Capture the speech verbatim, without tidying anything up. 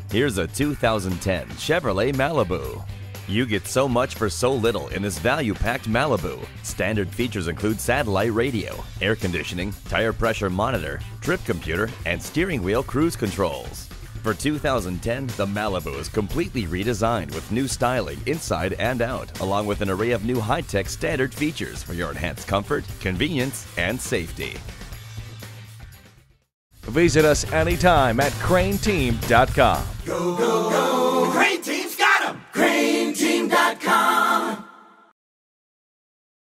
Here's a two thousand ten Chevrolet Malibu. You get so much for so little in this value-packed Malibu. Standard features include satellite radio, air conditioning, tire pressure monitor, trip computer, and steering wheel cruise controls. For two thousand ten, the Malibu is completely redesigned with new styling inside and out, along with an array of new high-tech standard features for your enhanced comfort, convenience, and safety. Visit us anytime at crain team dot com. Go, go, go!